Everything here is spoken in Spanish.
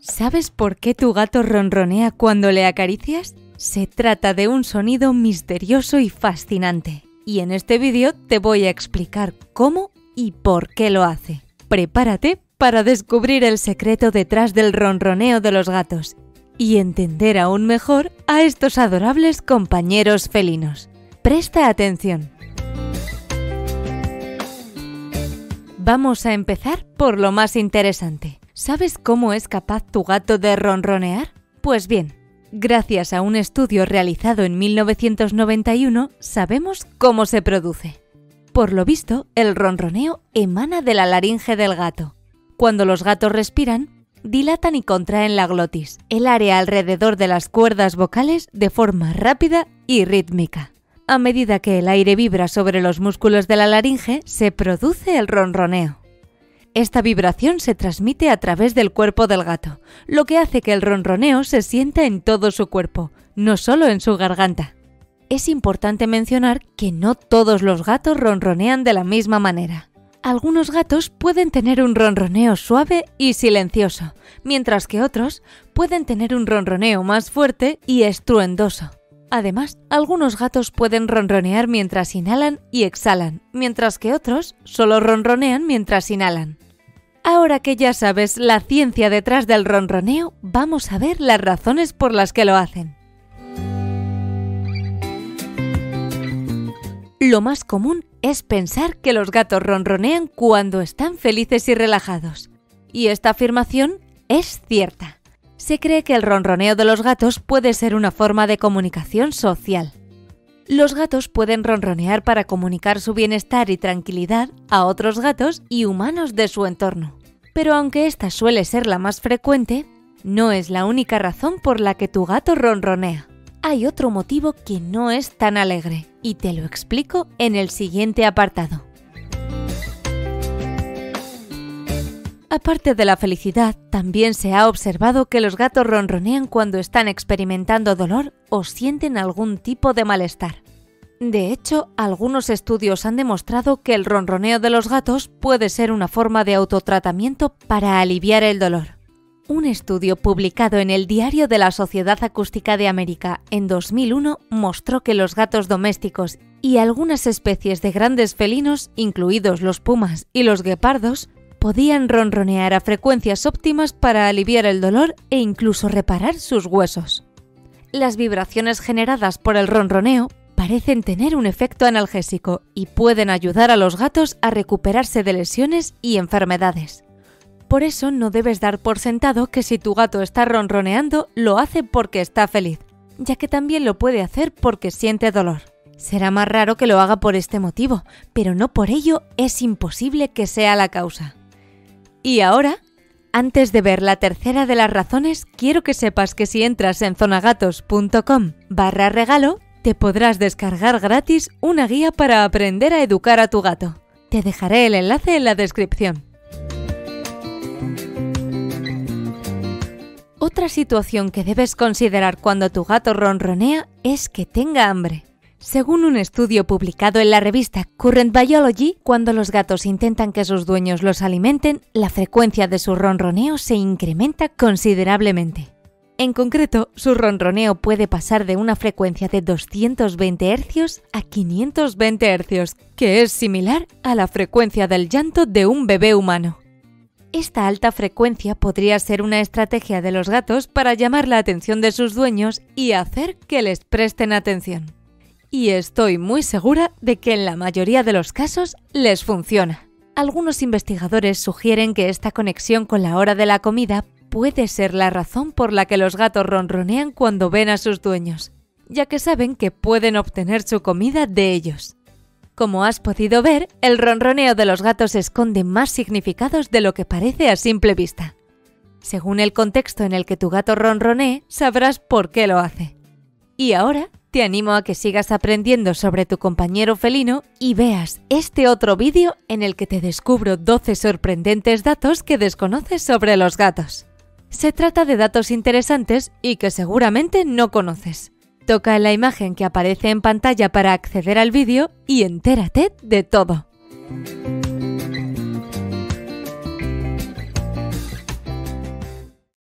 ¿Sabes por qué tu gato ronronea cuando le acaricias? Se trata de un sonido misterioso y fascinante. Y en este vídeo te voy a explicar cómo y por qué lo hace. Prepárate para descubrir el secreto detrás del ronroneo de los gatos y entender aún mejor a estos adorables compañeros felinos. Presta atención. Vamos a empezar por lo más interesante. ¿Sabes cómo es capaz tu gato de ronronear? Pues bien, gracias a un estudio realizado en 1991, sabemos cómo se produce. Por lo visto, el ronroneo emana de la laringe del gato. Cuando los gatos respiran, dilatan y contraen la glotis, el área alrededor de las cuerdas vocales, de forma rápida y rítmica. A medida que el aire vibra sobre los músculos de la laringe, se produce el ronroneo. Esta vibración se transmite a través del cuerpo del gato, lo que hace que el ronroneo se sienta en todo su cuerpo, no solo en su garganta. Es importante mencionar que no todos los gatos ronronean de la misma manera. Algunos gatos pueden tener un ronroneo suave y silencioso, mientras que otros pueden tener un ronroneo más fuerte y estruendoso. Además, algunos gatos pueden ronronear mientras inhalan y exhalan, mientras que otros solo ronronean mientras inhalan. Ahora que ya sabes la ciencia detrás del ronroneo, vamos a ver las razones por las que lo hacen. Lo más común es pensar que los gatos ronronean cuando están felices y relajados. Y esta afirmación es cierta. Se cree que el ronroneo de los gatos puede ser una forma de comunicación social. Los gatos pueden ronronear para comunicar su bienestar y tranquilidad a otros gatos y humanos de su entorno. Pero aunque esta suele ser la más frecuente, no es la única razón por la que tu gato ronronea. Hay otro motivo que no es tan alegre, y te lo explico en el siguiente apartado. Aparte de la felicidad, también se ha observado que los gatos ronronean cuando están experimentando dolor o sienten algún tipo de malestar. De hecho, algunos estudios han demostrado que el ronroneo de los gatos puede ser una forma de autotratamiento para aliviar el dolor. Un estudio publicado en el Diario de la Sociedad Acústica de América en 2001 mostró que los gatos domésticos y algunas especies de grandes felinos, incluidos los pumas y los guepardos, podían ronronear a frecuencias óptimas para aliviar el dolor e incluso reparar sus huesos. Las vibraciones generadas por el ronroneo parecen tener un efecto analgésico y pueden ayudar a los gatos a recuperarse de lesiones y enfermedades. Por eso no debes dar por sentado que si tu gato está ronroneando, lo hace porque está feliz, ya que también lo puede hacer porque siente dolor. Será más raro que lo haga por este motivo, pero no por ello es imposible que sea la causa. Y ahora, antes de ver la tercera de las razones, quiero que sepas que si entras en zonagatos.com/regalo, te podrás descargar gratis una guía para aprender a educar a tu gato. Te dejaré el enlace en la descripción. Otra situación que debes considerar cuando tu gato ronronea es que tenga hambre. Según un estudio publicado en la revista Current Biology, cuando los gatos intentan que sus dueños los alimenten, la frecuencia de su ronroneo se incrementa considerablemente. En concreto, su ronroneo puede pasar de una frecuencia de 220 Hz a 520 Hz, que es similar a la frecuencia del llanto de un bebé humano. Esta alta frecuencia podría ser una estrategia de los gatos para llamar la atención de sus dueños y hacer que les presten atención. Y estoy muy segura de que en la mayoría de los casos les funciona. Algunos investigadores sugieren que esta conexión con la hora de la comida puede ser la razón por la que los gatos ronronean cuando ven a sus dueños, ya que saben que pueden obtener su comida de ellos. Como has podido ver, el ronroneo de los gatos esconde más significados de lo que parece a simple vista. Según el contexto en el que tu gato ronronee, sabrás por qué lo hace. Y ahora te animo a que sigas aprendiendo sobre tu compañero felino y veas este otro vídeo en el que te descubro 12 sorprendentes datos que desconoces sobre los gatos. Se trata de datos interesantes y que seguramente no conoces. Toca en la imagen que aparece en pantalla para acceder al vídeo y entérate de todo.